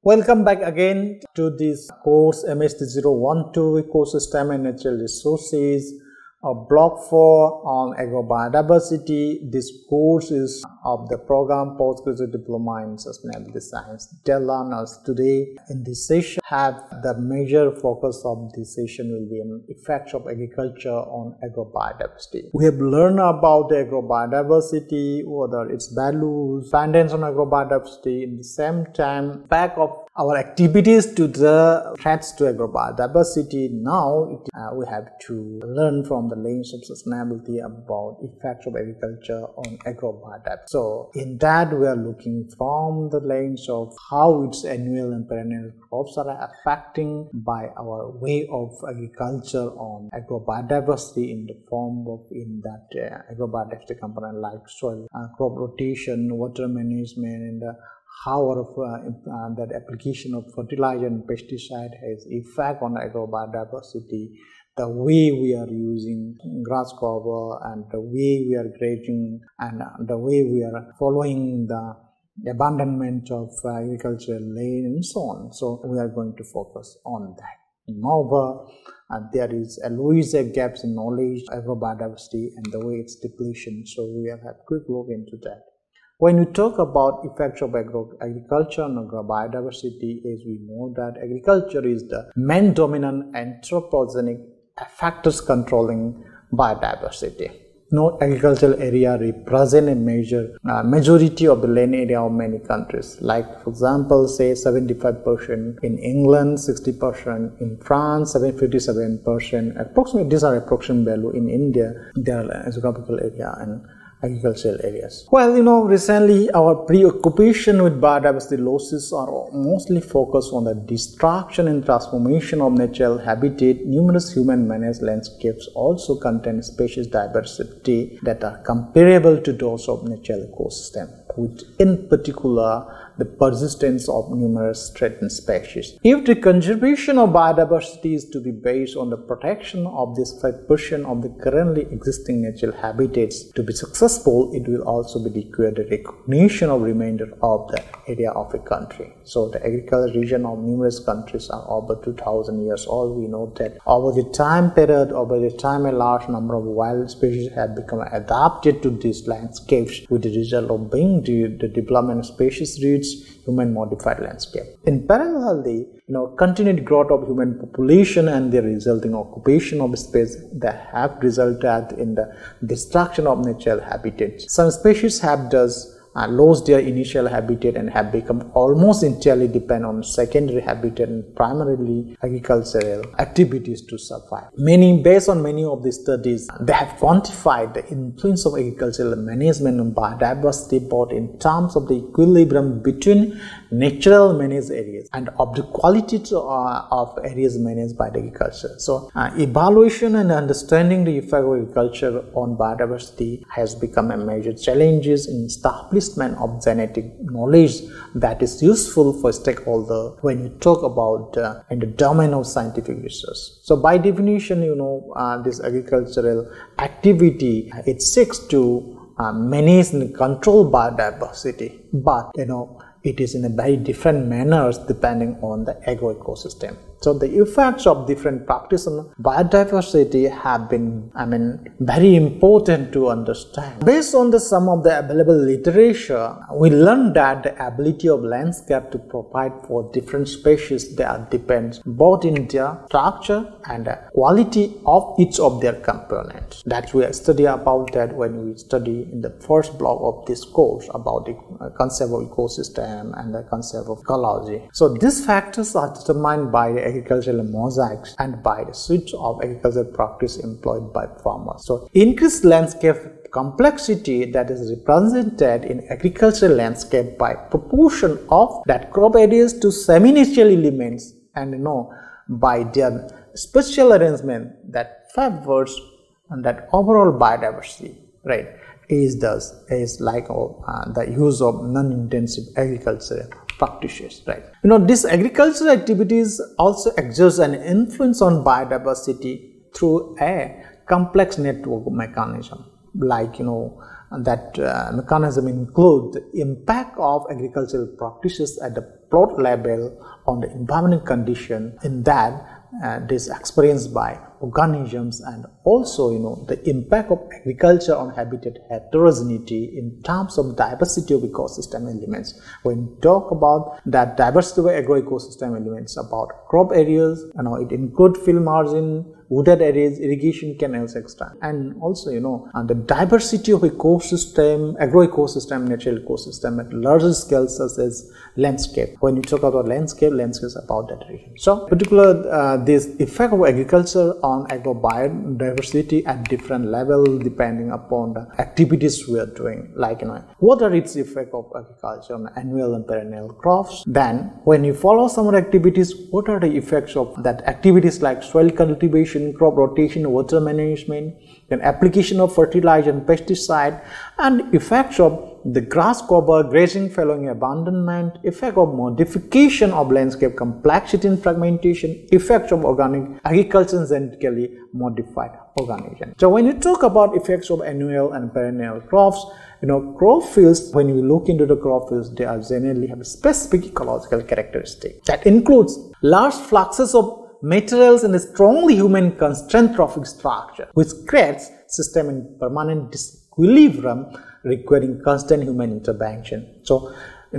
Welcome back again to this course MSD012 Ecosystem and Natural Resources, Block 4 on Agrobiodiversity. This course is of the program Postgraduate Diploma in Sustainability Science. Dear learners, today in this session the major focus of this session will be on effects of agriculture on agrobiodiversity. We have learned about agrobiodiversity, whether its values, dependence on agrobiodiversity. In the same time, back of our activities to the threats to agrobiodiversity. Now we have to learn from the lens of sustainability about effects of agriculture on agrobiodiversity. So in that we are looking from the lens of how its annual and perennial crops are affecting by our way of agriculture on agrobiodiversity in the form of agrobiodiversity component like soil, crop rotation, water management, and how that application of fertilizer and pesticide has effect on agrobiodiversity, the way we are using grass cover and the way we are grazing and the way we are following the abandonment of agricultural land and so on. So we are going to focus on that. Moreover, there is always a gaps in knowledge of agrobiodiversity and the way it's depletion. So we will have a quick look into that. When we talk about effects of agriculture on agrobiodiversity, as we know that agriculture is the main dominant anthropogenic factors controlling biodiversity. No agricultural area represents a majority of the land area of many countries. Like for example, say 75% in England, 60% in France, 57%. Approximately, these are approximate value in India. There are geographical area and agricultural areas. Well, recently our preoccupation with biodiversity losses are mostly focused on the destruction and transformation of natural habitat. Numerous human-managed landscapes also contain species diversity that are comparable to those of natural ecosystem, with in particular the persistence of numerous threatened species. If the conservation of biodiversity is to be based on the protection of this 5% of the currently existing natural habitats to be successful, it will also be required the recognition of remainder of the area of a country. So the agricultural region of numerous countries are over 2000 years old. We know that over the time a large number of wild species have become adapted to these landscapes, with the result of being the development of species reach human modified landscape. In parallelly, continued growth of human population and the resulting occupation of space that have resulted in the destruction of natural habitats. Some species have thus lost their initial habitat and have become almost entirely dependent on secondary habitat and primarily agricultural activities to survive. Based on many of these studies, they have quantified the influence of agricultural management on biodiversity both in terms of the equilibrium between natural managed areas and of the quality of areas managed by the agriculture. So, evaluation and understanding the effect of agriculture on biodiversity has become a major challenge in establishment of genetic knowledge that is useful for stakeholders when you talk about in the domain of scientific research. So by definition, this agricultural activity, it seeks to manage and control biodiversity, but it is in a very different manners depending on the agroecosystem. So the effects of different practices on biodiversity have been, very important to understand. Based on some of the available literature, we learned that the ability of landscape to provide for different species that depends both in their structure and the quality of each of their components. That we study about that when we study in the first block of this course about the concept of ecosystem and the concept of ecology. So these factors are determined by the agricultural mosaics and by the switch of agricultural practice employed by farmers. So increased landscape complexity that is represented in agricultural landscape by proportion of that crop areas to semi-natural elements and by their spatial arrangement that favors and that overall biodiversity, right, is like the use of non-intensive agriculture practices, right? These agricultural activities also exert an influence on biodiversity through a complex network mechanism, like that mechanism include the impact of agricultural practices at the plot level on the environmental condition, in that this experienced by organisms, and also the impact of agriculture on habitat heterogeneity in terms of diversity of ecosystem elements. When we talk about that diversity of agroecosystem elements, about crop areas, it includes field margin, wooded areas, irrigation canals, etc. And also the diversity of ecosystem, agroecosystem, natural ecosystem at larger scale, such as landscape. When you talk about landscape is about that region. So particular this effect of agriculture on agrobiodiversity at different levels depending upon the activities we are doing. Like what are its effect of agriculture on annual and perennial crops? Then when you follow some of the activities, what are the effects of that activities like soil cultivation, crop rotation, water management, then application of fertilizer and pesticide, and effects of the grass cover, grazing following abandonment, effect of modification of landscape complexity and fragmentation, effects of organic agriculture and genetically modified organisms. So when you talk about effects of annual and perennial crops, crop fields, when you look into the crop fields, they are generally have a specific ecological characteristic that includes large fluxes of materials in a strongly human constrained trophic structure, which creates system in permanent disequilibrium requiring constant human intervention. So,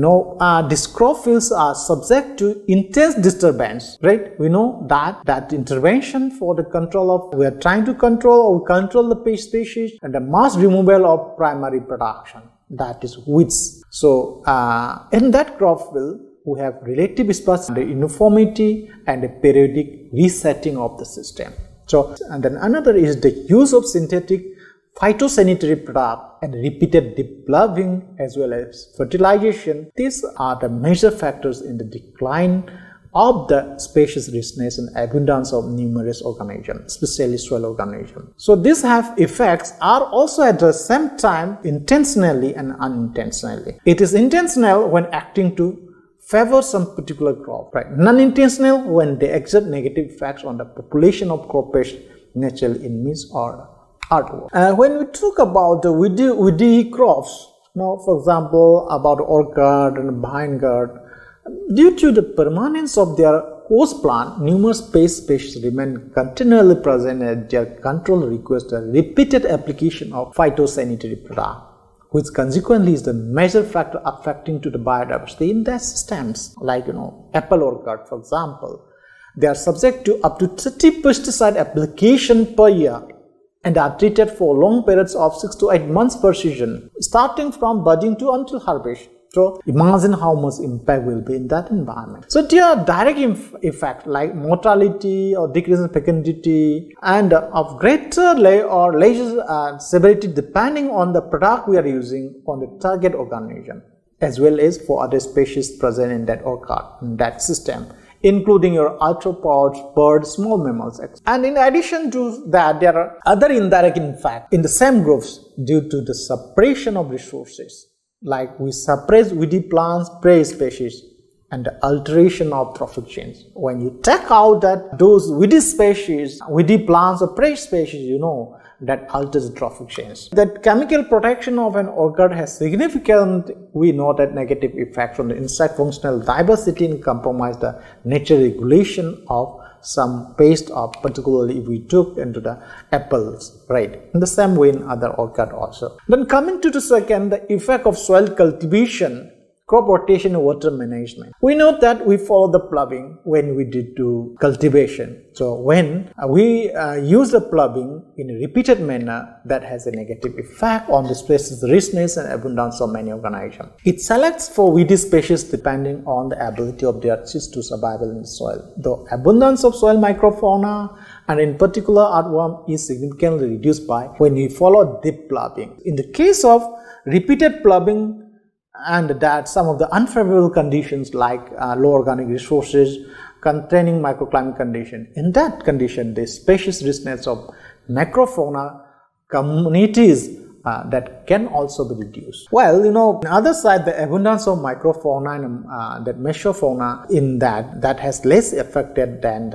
these crop fields are subject to intense disturbance, right? We know that intervention for the control of, we are trying to control the pest species, and the mass removal of primary production, that is weeds. So, in that crop field, we have relative sparsity, the uniformity, and a periodic resetting of the system. So, and then another is the use of synthetic phytosanitary product and repeated deplugging as well as fertilization. These are the major factors in the decline of the species richness and abundance of numerous organisms, especially soil organisms. So these have effects are also at the same time intentionally and unintentionally. It is intentional when acting to favor some particular crop, right? Non-intentional when they exert negative effects on the population of crop pests, natural enemies, or artwork. When we talk about the woody crops, for example, about orchard and vineyard, due to the permanence of their host plant, numerous pest species remain continually present, and their control requires a repeated application of phytosanitary product, which consequently is the major factor affecting to the biodiversity in their systems. Like apple orchard, for example, they are subject to up to 30 pesticide application per year and are treated for long periods of 6 to 8 months per season, starting from budding to until harvest. So imagine how much impact will be in that environment. So there are direct effects like mortality or decrease in fecundity, and of greater or lesser severity depending on the product we are using on the target organism, as well as for other species present in that orchard, in that system, including your arthropods, birds, small mammals, etc. And in addition to that, there are other indirect effects in the same groups due to the suppression of resources. Like we suppress woody plants, prey species, and the alteration of trophic chains. When you take out those woody species, woody plants or prey species, that alters the trophic chains. That chemical protection of an orchard has significant, we know that negative effects on the insect functional diversity and compromise the natural regulation of some pest, or particularly if we took into the apples, right? In the same way in other orchard also. Then coming to the second, the effect of soil cultivation, crop rotation and water management. We know that we follow the ploughing when we did do cultivation. So when we use the ploughing in a repeated manner, that has a negative effect on the species richness and abundance of many organisms. It selects for weedy species depending on the ability of their seeds to survive in the soil. The abundance of soil microfauna and in particular earthworm is significantly reduced by when we follow deep ploughing. In the case of repeated ploughing, and that some of the unfavorable conditions like low organic resources containing microclimate condition. In that condition, the species richness of macrofauna communities that can also be reduced. Well, on the other side, the abundance of microfauna and that mesofauna in that has less affected than the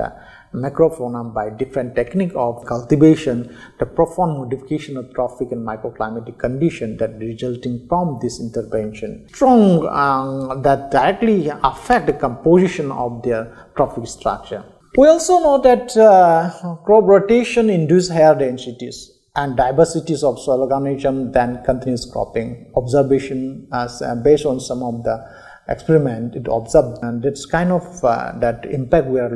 macrofauna by different technique of cultivation, the profound modification of trophic and microclimatic condition that resulting from this intervention, strong that directly affect the composition of their trophic structure. We also know that crop rotation induces higher densities and diversities of soil organisms than continuous cropping. Observation as based on some of the experiment, it observed, and it's kind of that impact we are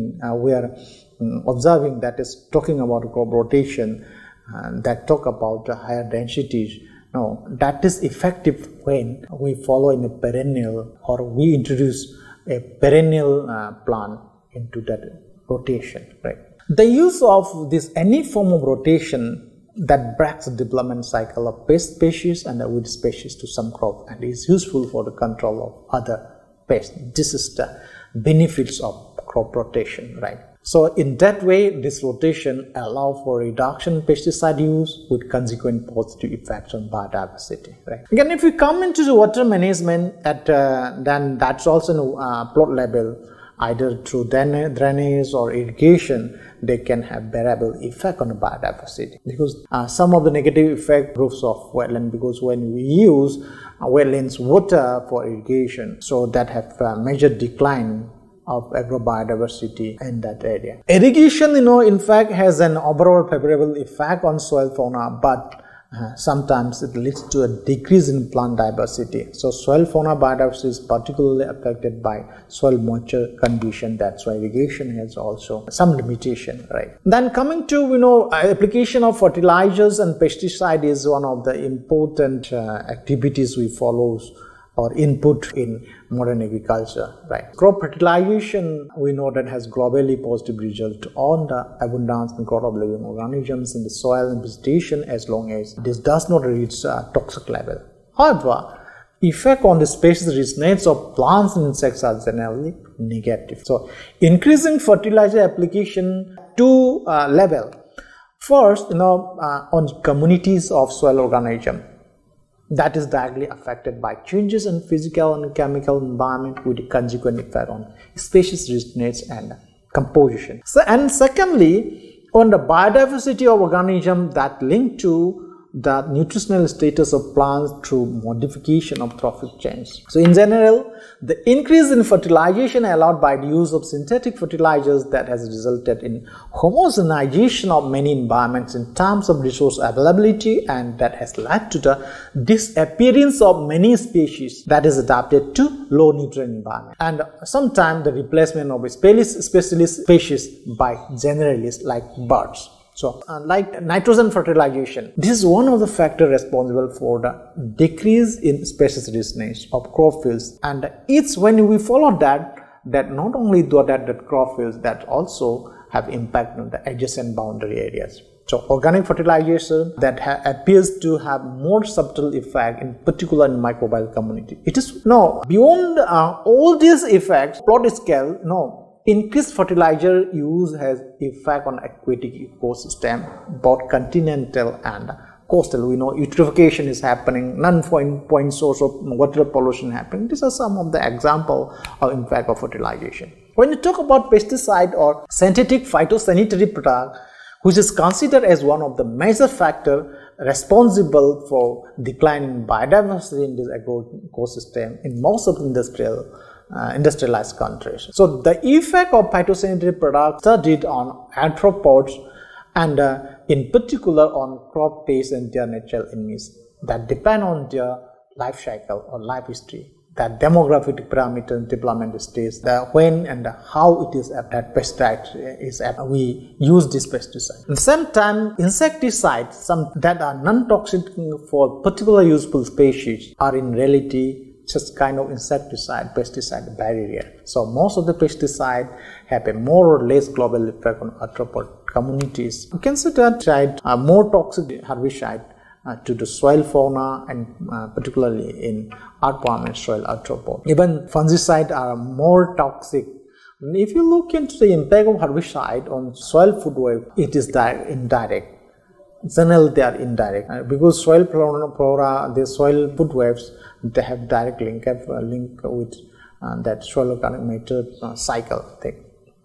observing, that is talking about crop rotation, that talk about the higher densities. No, that is effective when we follow in a perennial, or we introduce a perennial plant into that rotation, right? The use of this any form of rotation that breaks the development cycle of pest species and the weed species to some crop and is useful for the control of other pests. This is the benefits of crop rotation, right? So in that way, this rotation allows for reduction in pesticide use with consequent positive effects on biodiversity, right? Again, if we come into the water management, then that's also in plot level, either through drainage or irrigation, they can have variable effect on the biodiversity, because some of the negative effect groups of wetland, because when we use wetlands water for irrigation, so that have a major decline of agrobiodiversity in that area. Irrigation, in fact, has an overall favorable effect on soil fauna, but sometimes it leads to a decrease in plant diversity. So soil fauna biodiversity is particularly affected by soil moisture condition. That's why irrigation has also some limitation, right? Then coming to application of fertilizers and pesticide is one of the important activities we follow or input in modern agriculture, right? Crop fertilization, we know that has globally positive result on the abundance and growth of living organisms in the soil and vegetation, as long as this does not reach a toxic level. However, effect on the species richness of plants and insects are generally negative. So, increasing fertilizer application to level. First, on communities of soil organisms, that is directly affected by changes in physical and chemical environment with a consequent effect on species richness and composition. And secondly, on the biodiversity of organisms that link to the nutritional status of plants through modification of trophic change. So in general, the increase in fertilization allowed by the use of synthetic fertilizers that has resulted in homogenization of many environments in terms of resource availability, and that has led to the disappearance of many species that is adapted to low nutrient environment, and sometimes the replacement of specialist species by generalists like birds. So, like nitrogen fertilization, this is one of the factors responsible for the decrease in species richness of crop fields, and it's when we follow that not only do that crop fields that also have impact on the adjacent boundary areas. So, organic fertilization that appears to have more subtle effect, in particular in microbial community. It is beyond all these effects, plot scale, increased fertilizer use has effect on aquatic ecosystem, both continental and coastal. We know eutrophication is happening, non-point source of water pollution happening. These are some of the example of impact of fertilization. When you talk about pesticide or synthetic phytosanitary product, which is considered as one of the major factors responsible for decline in biodiversity in this ecosystem in most of industrialized countries. So the effect of phytosanitary products studied on arthropods and in particular on crop pests and their natural enemies that depend on their life cycle or life history, that demographic parameter, development stage, the when and how it is that pesticide is we use this pesticide. At the same time, insecticides, some that are non-toxic for particular useful species, are in reality just kind of insecticide, pesticide barrier. So most of the pesticide have a more or less global effect on arthropod communities. You can see that more toxic herbicide to the soil fauna and particularly in earthworm and soil arthropod. Even fungicide are more toxic. If you look into the impact of herbicide on soil food web, it is indirect. Generally, they are indirect because soil flora, the soil food webs, they have direct link with that soil organic matter cycle thing.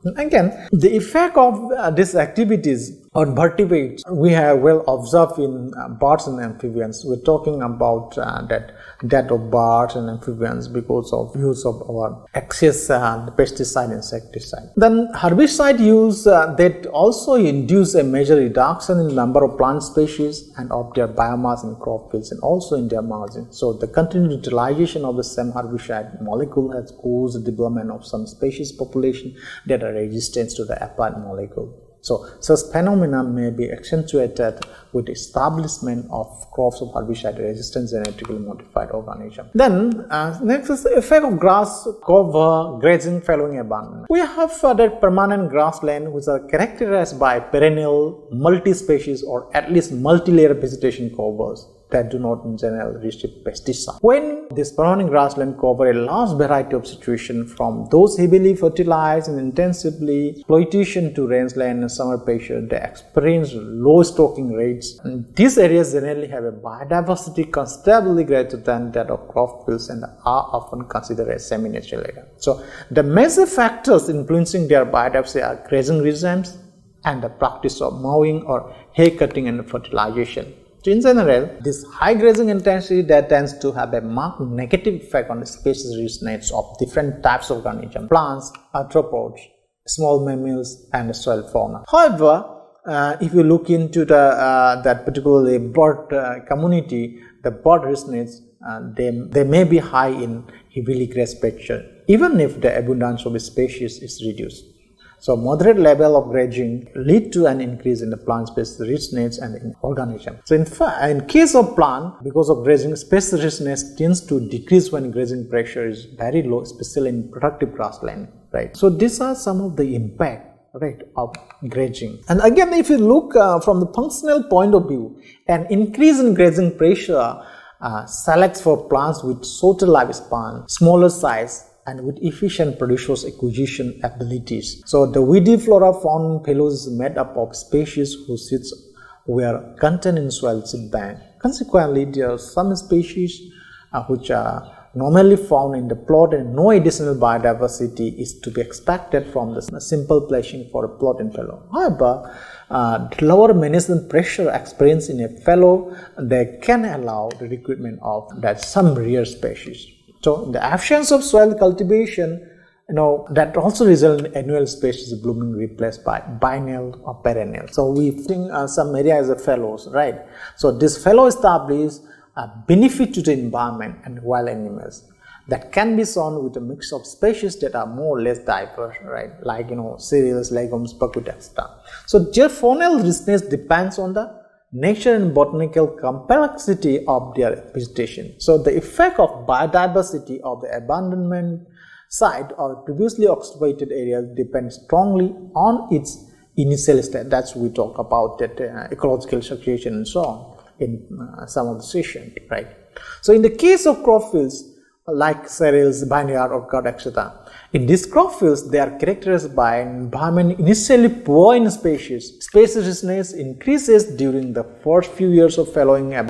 Again, the effect of these activities on vertebrates we have well observed in birds and amphibians. We're talking about that death of birds and amphibians because of use of our excess pesticide, insecticide. Then herbicide use that also induce a major reduction in the number of plant species and of their biomass in crop fields and also in their margin. So the continued utilization of the same herbicide molecule has caused the development of some species population that are resistant to the applied molecule. So such phenomena may be accentuated with establishment of crops of herbicide-resistant genetically modified organisms. Then next is the effect of grass cover grazing following abandonment. We have that permanent grassland which are characterized by perennial, multi-species or at least multi-layer vegetation covers that do not in general receive pesticide. When this permanent grassland cover a large variety of situations from those heavily fertilized and intensively exploitation to rangeland and summer pasture, they experience low stocking rates. And these areas generally have a biodiversity considerably greater than that of crop fields and are often considered as semi-natural area. So the major factors influencing their biodiversity are grazing regimes and the practice of mowing or hay cutting and fertilization. In general, this high grazing intensity that tends to have a marked negative effect on the species richness of different types of organisms, plants, arthropods, small mammals, and soil fauna. However, if you look into that particularly bird community, the bird richness they may be high in heavily grazed pasture, even if the abundance of species is reduced. So moderate level of grazing lead to an increase in the plant species richness and in organism. So in case of plant, because of grazing, species richness tends to decrease when grazing pressure is very low, especially in productive grassland, right? So these are some of the impact, right, of grazing. And again, if you look from the functional point of view, an increase in grazing pressure selects for plants with shorter lifespan, smaller size, and with efficient producer's acquisition abilities. So the weedy flora found in pillows is made up of species whose seeds were contained in soil seed bank. Consequently, there are some species which are normally found in the plot and no additional biodiversity is to be expected from the simple placing for a plot in fallow. However, the lower management pressure experienced in a fallow, they can allow the recruitment of that some rare species. So, in the absence of soil cultivation, that also results in annual species blooming replaced by biennial or perennial. So, we think some area as a fallows, right? So, this fallow establishes a benefit to the environment and wild animals that can be sown with a mix of species that are more or less diverse, right? Like, cereals, legumes, buckwheat, etc. So, their faunal richness depends on the nature and botanical complexity of their vegetation. So the effect of biodiversity of the abandonment site or previously occupied areas depends strongly on its initial state. That's we talk about that ecological situation and so on in some of the sessions, right? So in the case of crop fields like cereals, vineyard, orchard, etc. In these crop fields, they are characterized by an environment initially poor in species. Species richness increases during the first few years of following that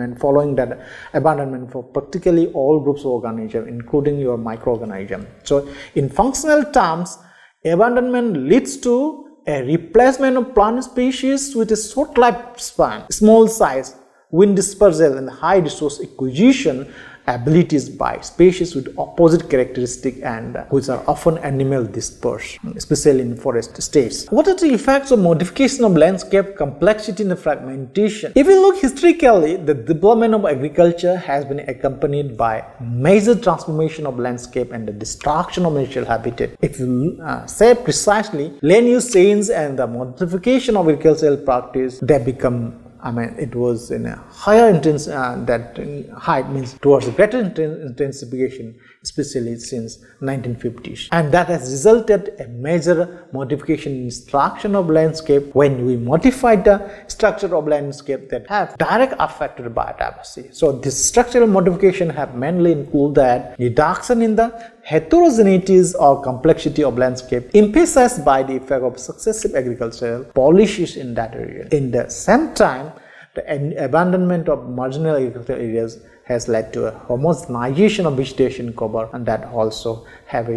abandonment for practically all groups of organisms, including your microorganism. So, in functional terms, abandonment leads to a replacement of plant species with a short lifespan, small size, wind dispersal, and high resource acquisition abilities by species with opposite characteristics and which are often animal dispersed, especially in forest states. What are the effects of modification of landscape, complexity and fragmentation? If you look historically, the development of agriculture has been accompanied by major transformation of landscape and the destruction of natural habitat. If you say precisely, land use change and the modification of agricultural practice, they become it was in a higher that height means towards greater intensification, especially since 1950s. And that has resulted a major modification in structure of landscape when we modified the structure of landscape that have direct effect to the biodiversity. So this structural modification have mainly included that reduction in the heterogeneities or complexity of landscape emphasized by the effect of successive agricultural policies in that area. In the same time, the abandonment of marginal agricultural areas has led to a homogenization of vegetation cover, and that also have a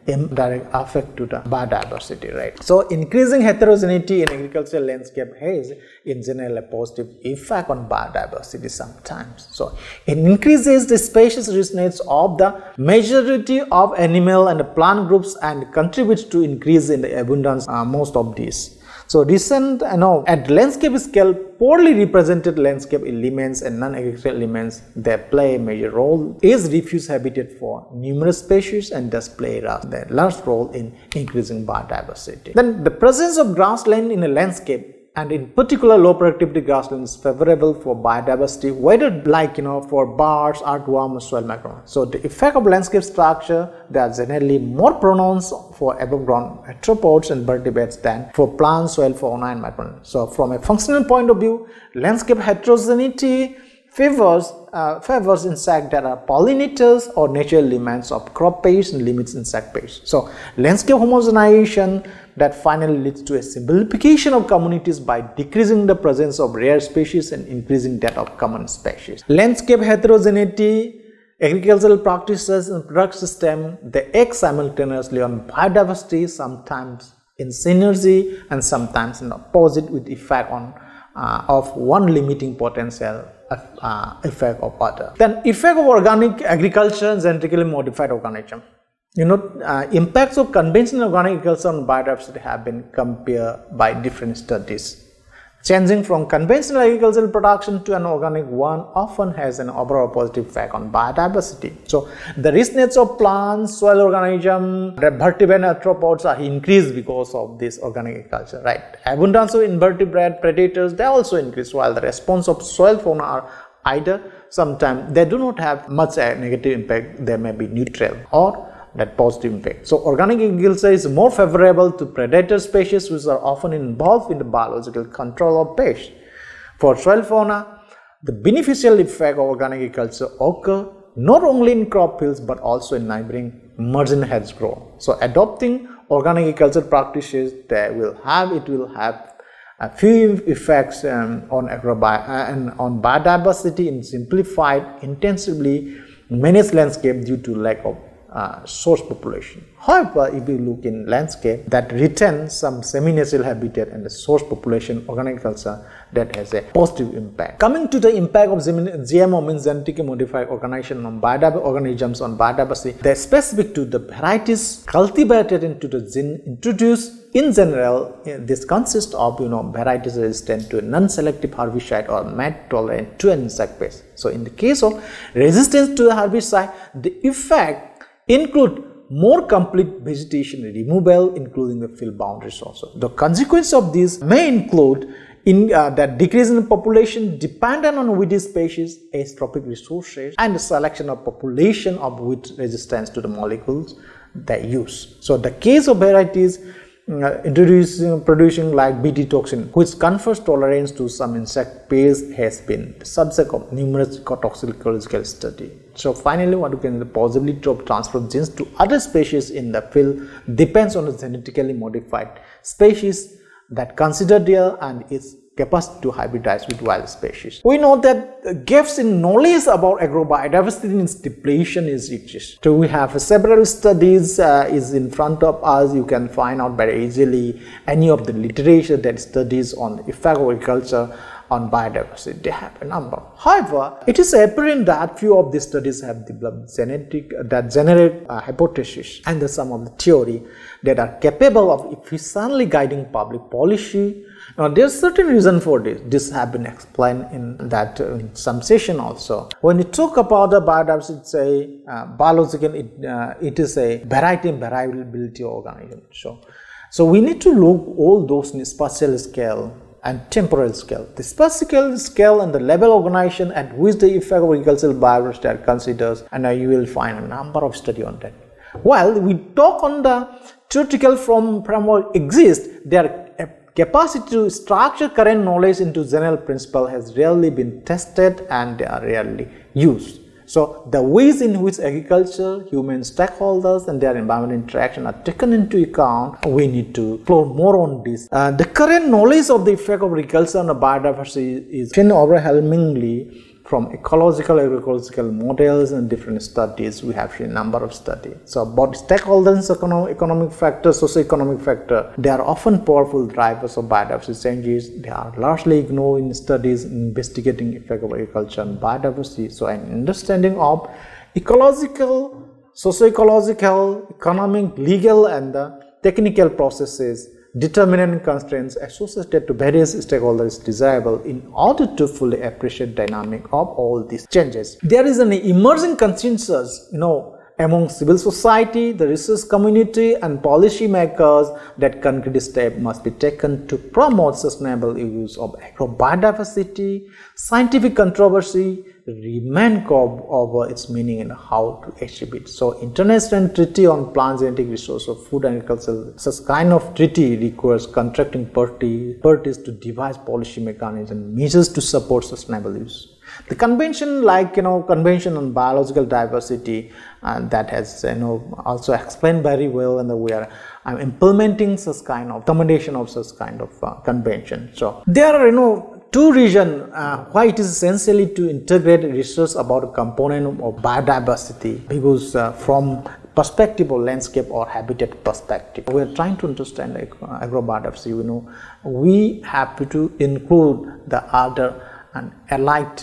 indirect effect to the biodiversity, right? So increasing heterogeneity in agricultural landscape has in general a positive effect on biodiversity sometimes. So it increases the species richness of the majority of animal and plant groups and contributes to increase in the abundance most of these. So recent, at landscape scale, poorly represented landscape elements and non-agricultural elements that play a major role is refuge habitat for numerous species and thus play a large role in increasing biodiversity. Then the presence of grassland in a landscape, and in particular low productivity grassland, is favorable for biodiversity, whether like for birds, earthworm, or soil microbes. So the effect of landscape structure, they are generally more pronounced for above ground arthropods and vertebrates than for plant, soil, fauna, and microbes. So from a functional point of view, landscape heterogeneity favors insects that are pollinators or natural elements of crop pests and limits insect pests. So landscape homogenization that finally leads to a simplification of communities by decreasing the presence of rare species and increasing that of common species. Landscape heterogeneity, agricultural practices and product system, they act simultaneously on biodiversity, sometimes in synergy and sometimes in opposite, with effect on of one limiting potential effect of other. Then effect of organic agriculture and genetically modified organism. Impacts of conventional organic agriculture on biodiversity have been compared by different studies. Changing from conventional agricultural production to an organic one often has an overall positive effect on biodiversity. So the richness of plants, soil organisms, vertebrate and arthropods are increased because of this organic agriculture, right? Abundance of invertebrate predators, they also increase, while the response of soil fauna are either sometimes they do not have much negative impact, they may be neutral or that positive impact. So organic agriculture is more favorable to predator species which are often involved in the biological control of pests. For soil fauna, the beneficial effect of organic agriculture occur not only in crop fields but also in neighboring margin hedge grow. So adopting organic agriculture practices, it will have a few effects on biodiversity in simplified, intensively managed landscape due to lack of source population. However, if you look in landscape that retain some semi-natural habitat and the source population organic culture, that has a positive impact. Coming to the impact of GMO, means genetically modified organisms on biodiversity, they are specific to the varieties cultivated into the gene introduced. In general, this consists of varieties resistant to a non-selective herbicide or mat tolerant to an insect pest. So in the case of resistance to the herbicide, the effect include more complete vegetation removal, including the field boundaries also. The consequence of this may include that decrease in population dependent on weedy species, astrophic resources, and the selection of population of with resistance to the molecules they use. So the case of varieties producing like Bt toxin, which confers tolerance to some insect pests, has been the subject of numerous toxicological studies. So finally, what you can possibly transfer genes to other species in the field depends on the genetically modified species that consider there and its capacity to hybridize with wild species. We know that gaps in knowledge about agrobiodiversity and its depletion is exist. So we have several studies is in front of us. You can find out very easily any of the literature that studies on the effect of agriculture on biodiversity. They have a number. However, it is apparent that few of these studies have developed generate hypotheses and some of the theory that are capable of efficiently guiding public policy. Now, there is certain reason for this. This have been explained in that in some session also. When you talk about the biodiversity, say biological, it is a variety and variability of organisms. So we need to look all those in spatial scale and temporal scale. The spatial scale and the level of organization at which the effect of agricultural biodiversity are considered, and you will find a number of studies on that. While we talk on the theoretical framework exists, their capacity to structure current knowledge into general principle has rarely been tested and they are rarely used. So the ways in which agriculture, human stakeholders and their environmental interaction are taken into account, we need to explore more on this. The current knowledge of the effect of agriculture on the biodiversity is overwhelmingly from ecological, agricultural models and different studies. We have seen a number of studies. So about stakeholders, economic factors, socio-economic factor, they are often powerful drivers of biodiversity changes. They are largely ignored in studies investigating effect of agriculture on biodiversity. So an understanding of ecological, socio-ecological, economic, legal and the technical processes, determinant constraints associated to various stakeholders is desirable in order to fully appreciate the dynamic of all these changes. There is an emerging consensus, among civil society, the research community and policy makers that concrete steps must be taken to promote sustainable use of agrobiodiversity. Scientific controversy remain over its meaning and how to achieve it. So international treaty on plant genetic resource of food and agriculture, such kind of treaty requires contracting parties to devise policy mechanisms, measures to support sustainable use. The convention, Convention on Biological Diversity, that has also explained very well, and we are implementing such kind of recommendation of such kind of convention. So there are two reasons why it is essentially to integrate research about a component of biodiversity, because from perspective of landscape or habitat perspective, we are trying to understand agrobiodiversity. We have to include the other and allied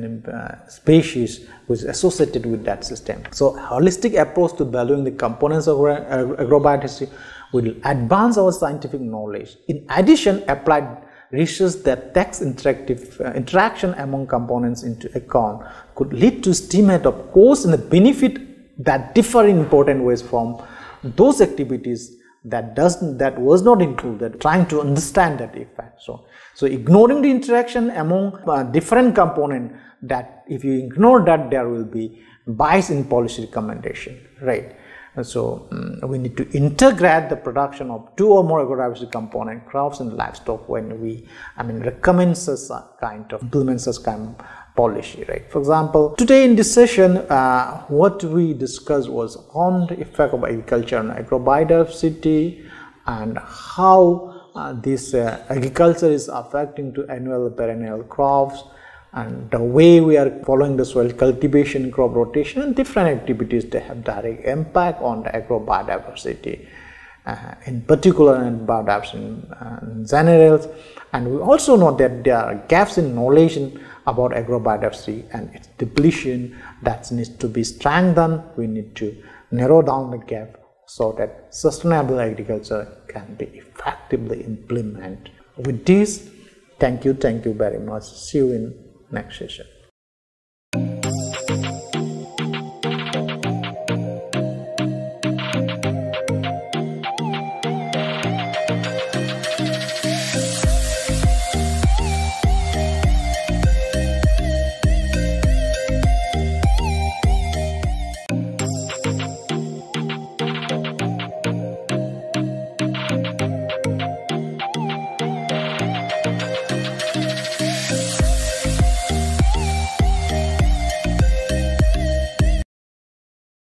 species which is associated with that system. So holistic approach to valuing the components of agrobiodiversity will advance our scientific knowledge. In addition, applied research that takes interaction among components into account could lead to estimate of cost and the benefit that differ in important ways from those activities that was not included, trying to understand that effect. So ignoring the interaction among different components, that if you ignore that, there will be bias in policy recommendation, right? So we need to integrate the production of two or more agrobiodiversity component, crops and livestock, when we recommend such kind of implement such kind of policy, right? For example, today in this session, what we discussed was on the effect of agriculture on agrobiodiversity and how this agriculture is affecting to annual perennial crops, and the way we are following the soil cultivation, crop rotation, and different activities that have direct impact on the agrobiodiversity, in particular and biodiversity in general. And we also know that there are gaps in knowledge about agrobiodiversity and its depletion that needs to be strengthened. We need to narrow down the gap so that sustainable agriculture can be effectively implemented. With this, thank you very much. See you in next session.